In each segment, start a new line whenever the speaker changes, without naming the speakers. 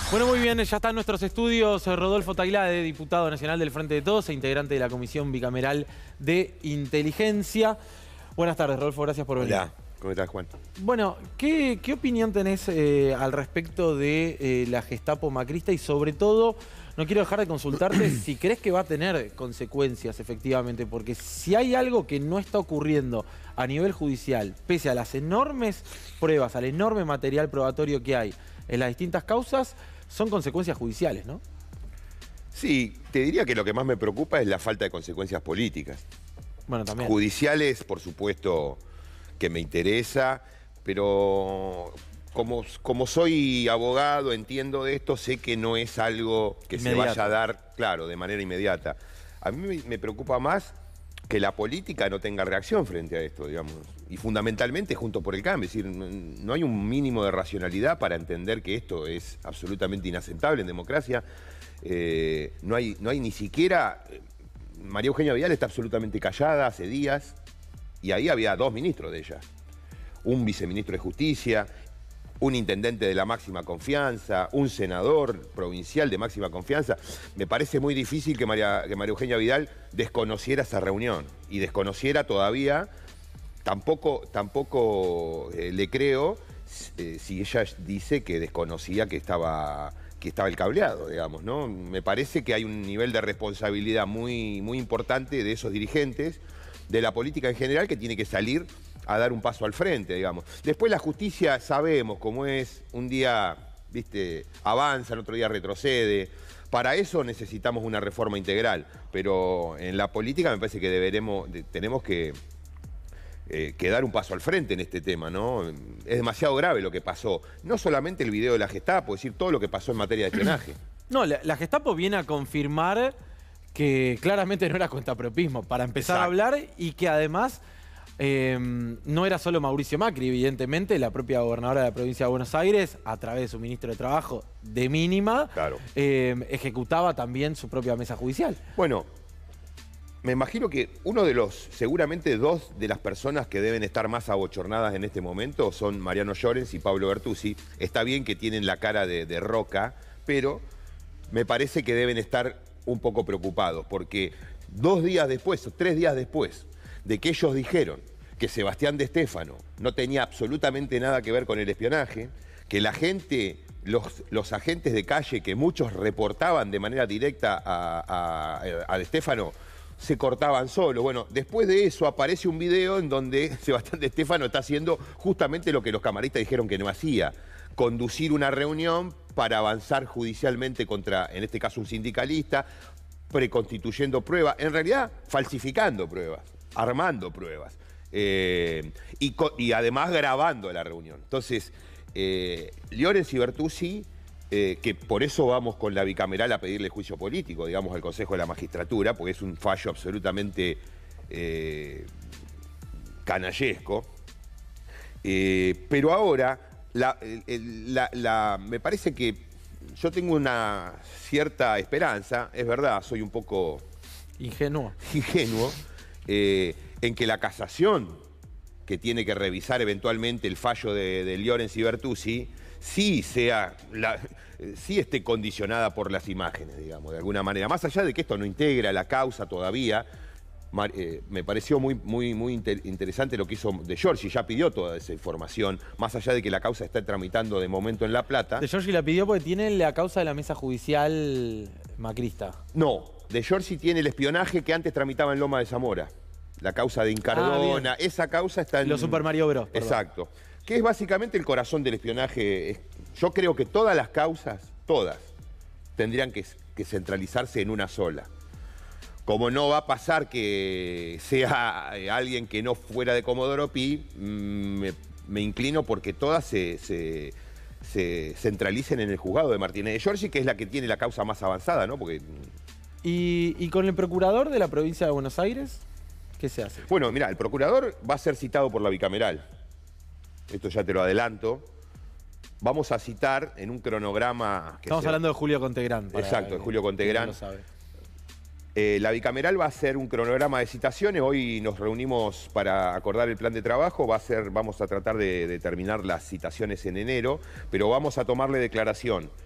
Bueno, muy bien, ya está en nuestros estudios Rodolfo Tailade, diputado nacional del Frente de Todos e integrante de la Comisión Bicameral de Inteligencia. Buenas tardes, Rodolfo, gracias por venir.
Hola, ¿cómo estás, Juan?
Bueno, ¿qué opinión tenés al respecto de la Gestapo macrista? Y sobre todo, no quiero dejar de consultarte si crees que va a tener consecuencias, efectivamente, porque si hay algo que no está ocurriendo a nivel judicial, pese a las enormes pruebas, al enorme material probatorio que hay en las distintas causas, son consecuencias judiciales, ¿no?
Sí, te diría que lo que más me preocupa es la falta de consecuencias políticas.
Bueno, también.
Judiciales, por supuesto, que me interesa, pero como soy abogado, entiendo de esto, sé que no es algo que
Inmediato.
se vaya a dar, claro, de manera inmediata. A mí me preocupa más que la política no tenga reacción frente a esto, digamos. Y fundamentalmente Juntos por el Cambio. Es decir, no hay un mínimo de racionalidad para entender que esto es absolutamente inaceptable en democracia. No hay ni siquiera... María Eugenia Vidal está absolutamente callada hace días y ahí había dos ministros de ella. Un viceministro de Justicia, un intendente de la máxima confianza, un senador provincial de máxima confianza. Me parece muy difícil que María Eugenia Vidal desconociera esa reunión y desconociera todavía, tampoco le creo si ella dice que desconocía que estaba el cableado, digamos, ¿no? Me parece que hay un nivel de responsabilidad muy importante de esos dirigentes, de la política en general, que tiene que salir a dar un paso al frente, digamos. Después la justicia sabemos cómo es, un día, viste, avanza, el otro día retrocede. Para eso necesitamos una reforma integral, pero en la política me parece que tenemos que dar un paso al frente en este tema, ¿no? Es demasiado grave lo que pasó. No solamente el video de la Gestapo, es decir, todo lo que pasó en materia de espionaje.
No, la Gestapo viene a confirmar que claramente no era cuentapropismo, para empezar a hablar, y que además no era solo Mauricio Macri, evidentemente, la propia gobernadora de la provincia de Buenos Aires, a través de su ministro de Trabajo, de mínima,
Claro.
ejecutaba también su propia mesa judicial.
Bueno, me imagino que seguramente dos de las personas que deben estar más abochornadas en este momento son Mariano Llorens y Pablo Bertuzzi. Está bien que tienen la cara de roca, pero me parece que deben estar un poco preocupados, porque 2 días después, o 3 días después, de que ellos dijeron que Sebastián de Stefano no tenía absolutamente nada que ver con el espionaje, que la gente, los agentes de calle, que muchos reportaban de manera directa a de Stefano, se cortaban solo. Bueno, después de eso aparece un video en donde Sebastián de Stefano está haciendo justamente lo que los camaristas dijeron que no hacía: conducir una reunión para avanzar judicialmente contra, en este caso, un sindicalista, preconstituyendo pruebas, en realidad falsificando pruebas, armando pruebas, y además grabando la reunión. Entonces, Llorens y Bertuzzi, que por eso vamos con la bicameral a pedirle juicio político, digamos, al Consejo de la Magistratura, porque es un fallo absolutamente canallesco. Pero ahora, me parece que yo tengo una cierta esperanza, es verdad, soy un poco
Ingenuo.
En que la casación, que tiene que revisar eventualmente el fallo de Llorens y Bertuzzi, sí esté condicionada por las imágenes, digamos, de alguna manera. Más allá de que esto no integra la causa todavía, me pareció muy interesante lo que hizo De Giorgi. Ya pidió toda esa información, más allá de que la causa está tramitando de momento en La Plata.
De Giorgi la pidió porque tiene la causa de la mesa judicial macrista.
No, De Giorgi tiene el espionaje que antes tramitaba en Loma de Zamora. La causa de Incardona, esa causa está en...
Los Super Mario Bros. Perdón.
Exacto. Que es básicamente el corazón del espionaje. Yo creo que todas las causas, todas, tendrían que centralizarse en una sola. Como no va a pasar que sea alguien que no fuera de Comodoro Pi, me inclino porque todas se centralicen en el juzgado de Martínez de Giorgi, que es la que tiene la causa más avanzada, ¿no? Porque...
¿Y con el procurador de la provincia de Buenos Aires? ¿Qué se hace?
Bueno, mira, el procurador va a ser citado por la bicameral. Esto ya te lo adelanto. Vamos a citar en un cronograma...
Estamos hablando de Julio Contegrán.
Exacto, de Julio Contegrán.
No lo sabe.
La bicameral va a hacer un cronograma de citaciones. Hoy nos reunimos para acordar el plan de trabajo. Vamos a tratar de terminar las citaciones en enero, pero vamos a tomarle declaración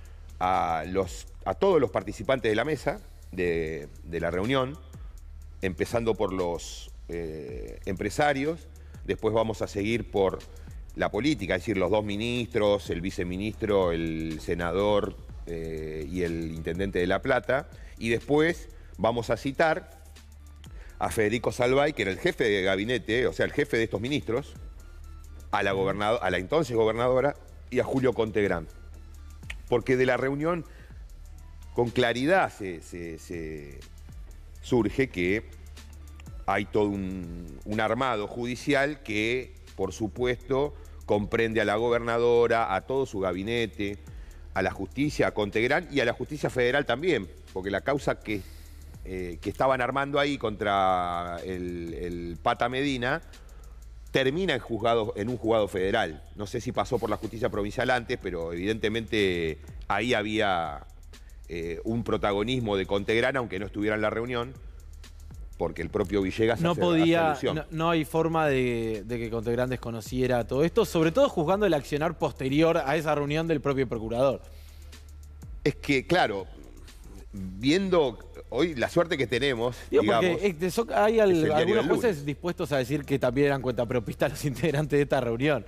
a todos los participantes de la mesa, de la reunión, empezando por los empresarios, después vamos a seguir por la política, es decir, los dos ministros, el viceministro, el senador y el intendente de La Plata, y después vamos a citar a Federico Salvay, que era el jefe de gabinete, o sea, el jefe de estos ministros, a la entonces gobernadora y a Julio Contegrán. Porque de la reunión con claridad se surge que hay todo un armado judicial que, por supuesto, comprende a la gobernadora, a todo su gabinete, a la justicia, a Contegrán y a la justicia federal también, porque la causa que estaban armando ahí contra el Pata Medina termina en un juzgado federal. No sé si pasó por la justicia provincial antes, pero evidentemente ahí había un protagonismo de Contegrán, aunque no estuviera en la reunión, porque el propio Villegas hace alusión.
No hay forma de que Contegrán desconociera todo esto, sobre todo juzgando el accionar posterior a esa reunión del propio procurador.
Es que, claro, viendo hoy la suerte que tenemos, digamos,
porque hay algunos jueces dispuestos a decir que también eran cuentapropistas los integrantes de esta reunión.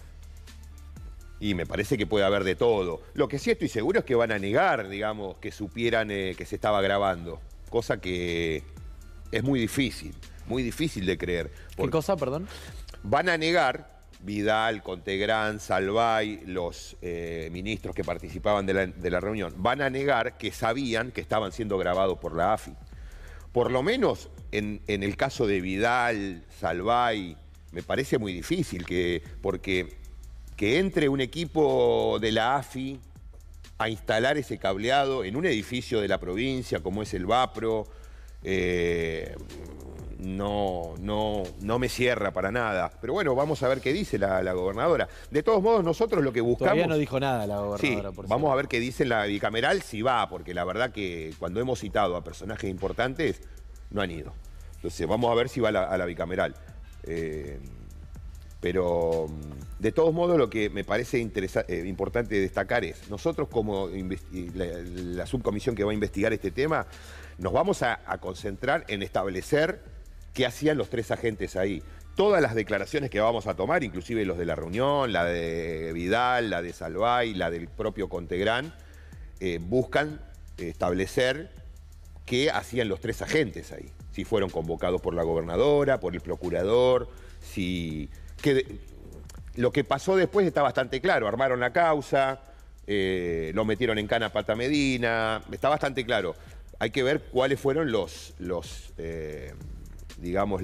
Y me parece que puede haber de todo. Lo que sí estoy seguro es que van a negar, digamos, que supieran que se estaba grabando. Cosa que es muy difícil de creer.
¿Qué cosa, perdón?
Van a negar, Vidal, Contegrán, Salvay, los ministros que participaban de la reunión, van a negar que sabían que estaban siendo grabados por la AFI. Por lo menos en el caso de Vidal, Salvay, me parece muy difícil porque que entre un equipo de la AFI a instalar ese cableado en un edificio de la provincia como es el Vapro, no me cierra para nada. Pero bueno, vamos a ver qué dice la gobernadora. De todos modos, nosotros lo que buscamos...
Todavía no dijo nada la gobernadora.
Sí,
por
vamos a ver qué dice la bicameral, si va, porque la verdad que cuando hemos citado a personajes importantes, no han ido. Entonces, vamos a ver si va a la bicameral. Pero, de todos modos, lo que me parece importante destacar es, nosotros como la subcomisión que va a investigar este tema, nos vamos a concentrar en establecer qué hacían los tres agentes ahí. Todas las declaraciones que vamos a tomar, inclusive los de la reunión, la de Vidal, la de Salvay, la del propio Contegrán, buscan establecer qué hacían los tres agentes ahí. Si fueron convocados por la gobernadora, por el procurador, lo que pasó después está bastante claro. Armaron la causa, lo metieron en cana a Pata Medina, está bastante claro. Hay que ver cuáles fueron digamos,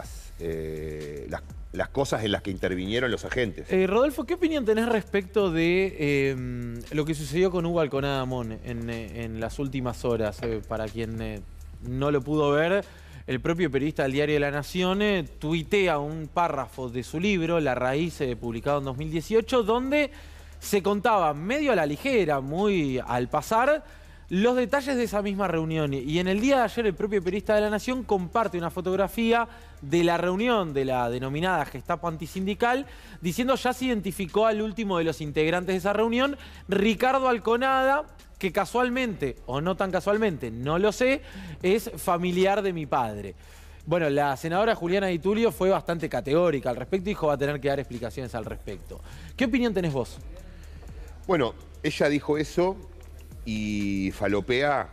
las cosas en las que intervinieron los agentes.
Rodolfo, ¿qué opinión tenés respecto de lo que sucedió con Hugo Alconada Amón en las últimas horas? Para quien no lo pudo ver, el propio periodista del Diario de la Nación tuitea un párrafo de su libro, La Raíz, publicado en 2018, donde se contaba medio a la ligera, muy al pasar, los detalles de esa misma reunión. Y en el día de ayer el propio periodista de La Nación comparte una fotografía de la reunión de la denominada Gestapo antisindical, diciendo ya se identificó al último de los integrantes de esa reunión, Ricardo Alconada, que casualmente, o no tan casualmente, no lo sé, es familiar de mi padre. Bueno, la senadora Juliana Di Tulio fue bastante categórica al respecto y dijo va a tener que dar explicaciones al respecto. ¿Qué opinión tenés vos?
Bueno, ella dijo eso y falopea,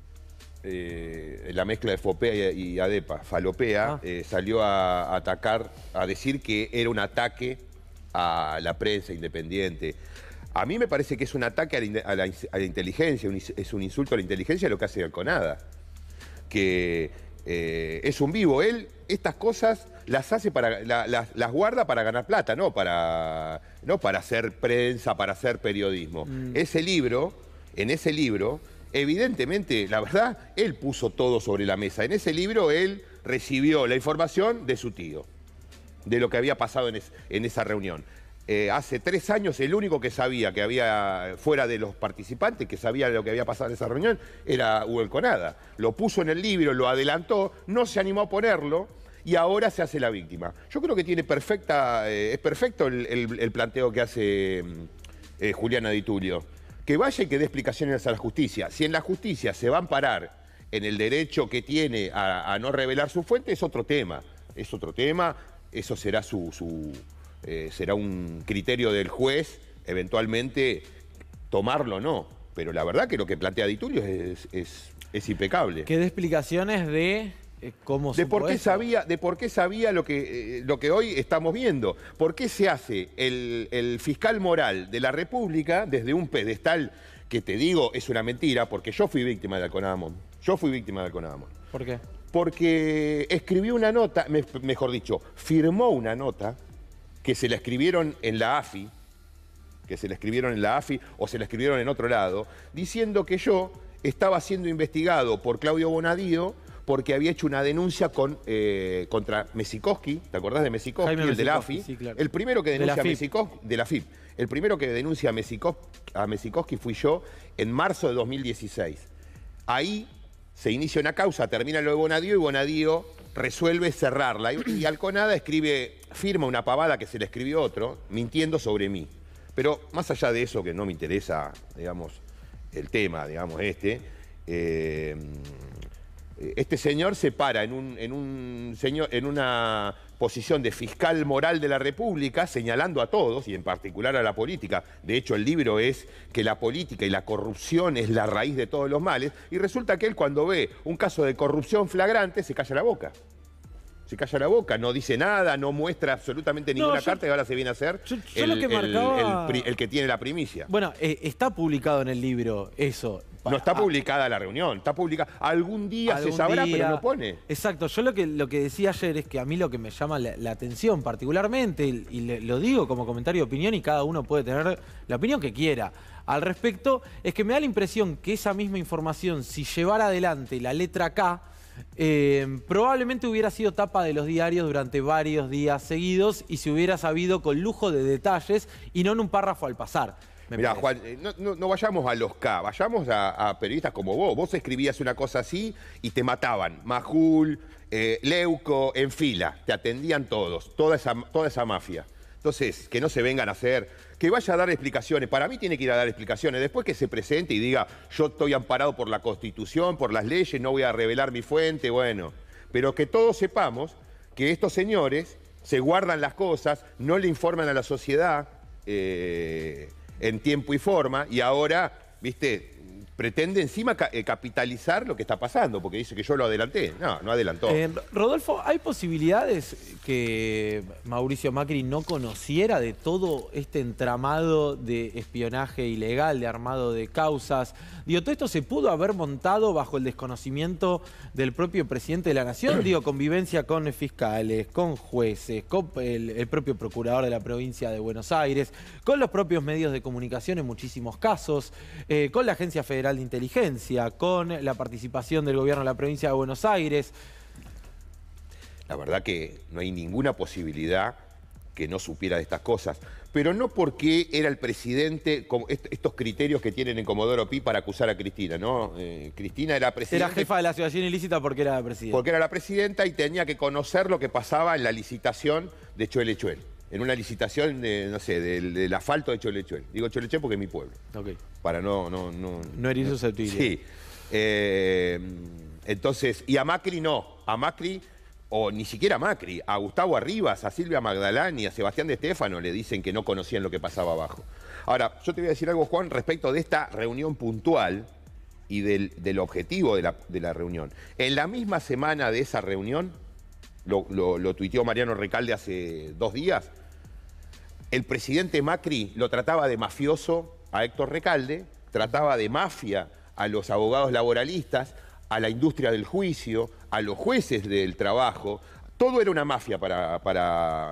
la mezcla de Fopea y Adepa, falopea, salió a atacar, a decir que era un ataque a la prensa independiente. A mí me parece que es un ataque a la inteligencia, es un insulto a la inteligencia lo que hace Alconada. Que es un vivo. Él estas cosas las hace las guarda para ganar plata, no para hacer prensa, para hacer periodismo. En ese libro, evidentemente, la verdad, él puso todo sobre la mesa. En ese libro él recibió la información de su tío, de lo que había pasado en esa reunión. Hace 3 años el único que sabía que había, fuera de los participantes, que sabía lo que había pasado en esa reunión, era Hugo Alconada. Lo puso en el libro, lo adelantó, no se animó a ponerlo y ahora se hace la víctima. Yo creo que tiene es perfecto el planteo que hace Juliana Di Tulio, que vaya y que dé explicaciones a la justicia. Si en la justicia se va a amparar en el derecho que tiene a no revelar su fuente, es otro tema. Es otro tema, eso será será un criterio del juez, eventualmente tomarlo o no. Pero la verdad que lo que plantea Di Tulio es impecable.
¿Qué de explicaciones de cómo
de por qué
eso?
sabía lo que hoy estamos viendo? ¿Por qué se hace el fiscal moral de la República desde un pedestal que te digo es una mentira? Porque yo fui víctima de Alconadamón.
¿Por qué?
Porque escribió una nota, mejor dicho, firmó una nota que se la escribieron en la AFI, o se la escribieron en otro lado, diciendo que yo estaba siendo investigado por Claudio Bonadío porque había hecho una denuncia contra Mesikoski. ¿Te acordás de Mesikoski, el de la AFI?
Sí, claro.
El primero que denuncia a Mesikoski, de la FIP. El primero que denuncia a Mesikoski fui yo en marzo de 2016. Ahí se inicia una causa, termina lo de Bonadío y Bonadío resuelve cerrarla. Y Alconada firma una pavada que se le escribió otro, mintiendo sobre mí. Pero más allá de eso, que no me interesa, digamos, el tema, digamos, este señor se para en una posición de fiscal moral de la República, señalando a todos, y en particular a la política. De hecho, el libro es que la política y la corrupción es la raíz de todos los males, y resulta que él, cuando ve un caso de corrupción flagrante, se calla la boca. No dice nada, no muestra absolutamente ninguna carta, y ahora se viene a hacer el que tiene la primicia.
Bueno, está publicado en el libro eso.
No está publicada la reunión, está publicada. Algún día se sabrá, pero no pone.
Exacto, yo lo que decía ayer es que a mí lo que me llama la atención particularmente, y lo digo como comentario de opinión, y cada uno puede tener la opinión que quiera al respecto, es que me da la impresión que esa misma información, si llevara adelante la letra K, probablemente hubiera sido tapa de los diarios durante varios días seguidos y se hubiera sabido con lujo de detalles y no en un párrafo al pasar.
Mirá, Juan, no vayamos a los K, vayamos a periodistas como vos. Vos escribías una cosa así y te mataban. Majul, Leuco, en fila. Te atendían todos, toda esa mafia. Entonces, que no se vengan a hacer, que vaya a dar explicaciones. Para mí tiene que ir a dar explicaciones. Después que se presente y diga, yo estoy amparado por la Constitución, por las leyes, no voy a revelar mi fuente, bueno. Pero que todos sepamos que estos señores se guardan las cosas, no le informan a la sociedad en tiempo y forma, y ahora, viste, pretende encima capitalizar lo que está pasando, porque dice que yo lo adelanté. No adelantó.
Rodolfo, ¿hay posibilidades que Mauricio Macri no conociera de todo este entramado de espionaje ilegal, de armado de causas? Digo, todo esto se pudo haber montado bajo el desconocimiento del propio presidente de la Nación. Digo, convivencia con fiscales, con jueces, con el propio procurador de la provincia de Buenos Aires, con los propios medios de comunicación en muchísimos casos, con la Agencia Federal de Inteligencia, con la participación del gobierno de la provincia de Buenos Aires.
La verdad que no hay ninguna posibilidad que no supiera de estas cosas, pero no porque era el presidente, como estos criterios que tienen en Comodoro Pi para acusar a Cristina, ¿no? Cristina era presidenta.
Era jefa de la asociación ilícita porque era la presidenta.
Porque era la presidenta y tenía que conocer lo que pasaba en la licitación de Cholechuel. En una licitación, no sé, del asfalto de Cholechuel. Digo Cholechuel porque es mi pueblo.
Ok.
Para no
herir susceptibilidad.
Sí. Entonces, y a Macri no. A Macri, o ni siquiera a Macri, a Gustavo Arribas, a Silvia Magdalán y a Sebastián de Estéfano le dicen que no conocían lo que pasaba abajo. Ahora, yo te voy a decir algo, Juan, respecto de esta reunión puntual y del objetivo de la reunión. En la misma semana de esa reunión, lo tuiteó Mariano Recalde hace 2 días, el presidente Macri lo trataba de mafioso a Héctor Recalde, trataba de mafia a los abogados laboralistas, a la industria del juicio, a los jueces del trabajo. Todo era una mafia para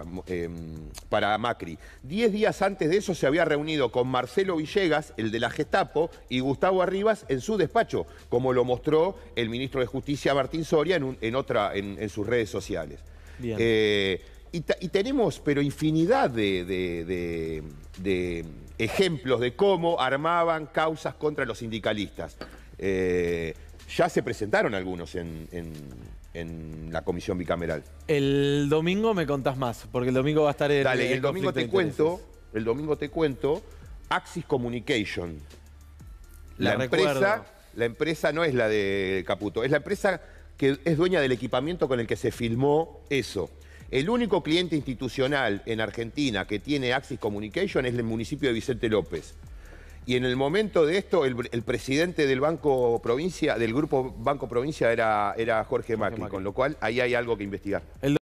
Macri. 10 días antes de eso se había reunido con Marcelo Villegas, el de la Gestapo, y Gustavo Arribas en su despacho, como lo mostró el ministro de Justicia Martín Soria en sus redes sociales.
Bien.
Y tenemos, pero infinidad de ejemplos de cómo armaban causas contra los sindicalistas. Ya se presentaron algunos en la comisión bicameral.
El domingo me contás más, porque el domingo va a estar en...
Dale, el domingo te cuento, Axis Communication,
La recuerdo.
La empresa no es la de Caputo, es la empresa que es dueña del equipamiento con el que se filmó eso. El único cliente institucional en Argentina que tiene Axis Communication es el municipio de Vicente López. Y en el momento de esto, el presidente del Banco Provincia, del grupo Banco Provincia, era Jorge Macri, con lo cual ahí hay algo que investigar.